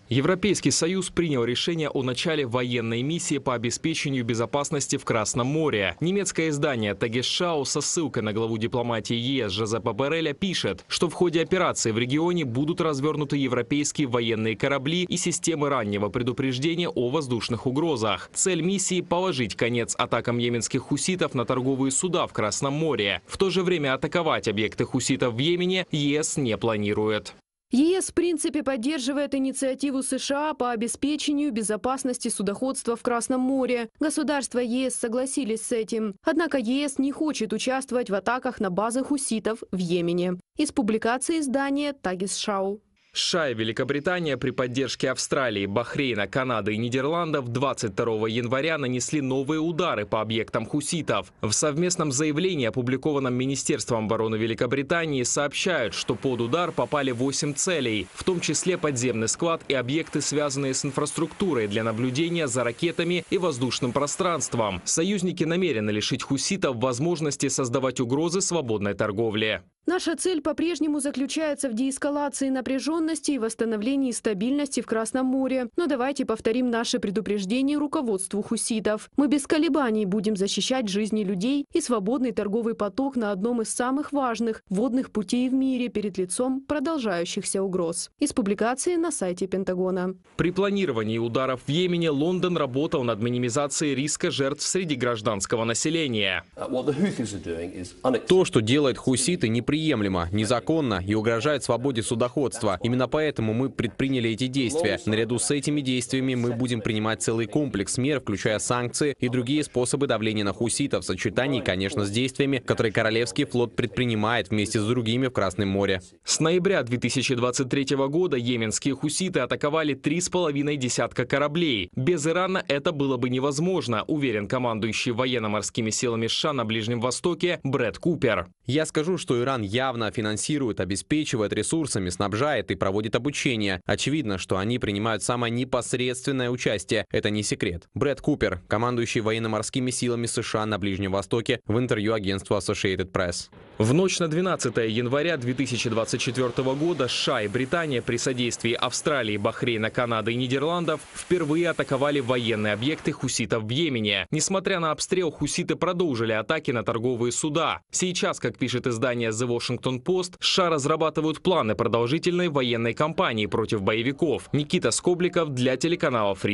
Европейский Союз принял решение о начале военной миссии по обеспечению безопасности в Красном море. Немецкое издание «Тагесшау» со ссылкой на главу дипломатии ЕС Жозепа Борреля пишет, что в ходе операции в регионе будут развернуты европейские военные корабли и системы раннего предупреждения о воздушных угрозах. Цель миссии – положить конец атакам йеменских хуситов на торговые суда в Красном море. В то же время атаковать объекты хуситов в Йемене ЕС не планирует. ЕС в принципе поддерживает инициативу США по обеспечению безопасности судоходства в Красном море. Государства ЕС согласились с этим. Однако ЕС не хочет участвовать в атаках на базы хуситов в Йемене. Из публикации издания «Тагесшау». США и Великобритания при поддержке Австралии, Бахрейна, Канады и Нидерландов 22 января нанесли новые удары по объектам хуситов. В совместном заявлении, опубликованном Министерством обороны Великобритании, сообщают, что под удар попали 8 целей, в том числе подземный склад и объекты, связанные с инфраструктурой для наблюдения за ракетами и воздушным пространством. Союзники намерены лишить хуситов возможности создавать угрозы свободной торговле. Наша цель по-прежнему заключается в деэскалации напряженности и восстановлении стабильности в Красном море. Но давайте повторим наше предупреждение руководству хуситов. Мы без колебаний будем защищать жизни людей и свободный торговый поток на одном из самых важных водных путей в мире перед лицом продолжающихся угроз. Из публикации на сайте Пентагона. При планировании ударов в Йемене Лондон работал над минимизацией риска жертв среди гражданского населения. То, что делают хуситы, неприемлемо, незаконно и угрожает свободе судоходства. Именно поэтому мы предприняли эти действия. Наряду с этими действиями мы будем принимать целый комплекс мер, включая санкции и другие способы давления на хуситов в сочетании, конечно, с действиями, которые Королевский флот предпринимает вместе с другими в Красном море. С ноября 2023 года йеменские хуситы атаковали 3,5 десятка кораблей. Без Ирана это было бы невозможно, уверен командующий военно-морскими силами США на Ближнем Востоке Брэд Купер. Я скажу, что Иран явно финансирует, обеспечивает ресурсами, снабжает и проводит обучение. Очевидно, что они принимают самое непосредственное участие. Это не секрет. Брэд Купер, командующий военно-морскими силами США на Ближнем Востоке, в интервью агентству Associated Press. В ночь на 12 января 2024 года США и Британия при содействии Австралии, Бахрейна, Канады и Нидерландов впервые атаковали военные объекты хуситов в Йемене. Несмотря на обстрел, хуситы продолжили атаки на торговые суда. Сейчас, как пишет издание The Washington Post, США разрабатывают планы продолжительной военной кампании против боевиков. Никита Скобликов для телеканала Free.